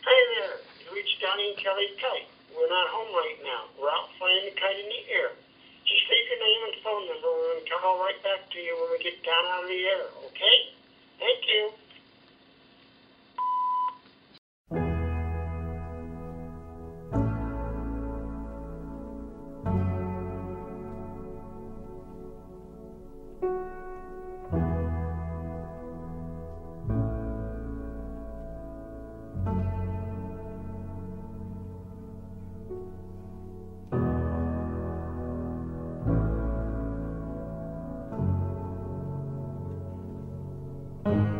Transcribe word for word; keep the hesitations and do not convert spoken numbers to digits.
Hey there, you reached Donnie and Kelly's Kite. We're not home right now. We're out flying the kite in the air. Just leave your name and phone number. We're going to call right back to you when we get down out of the air, okay? Thank you. Thank you.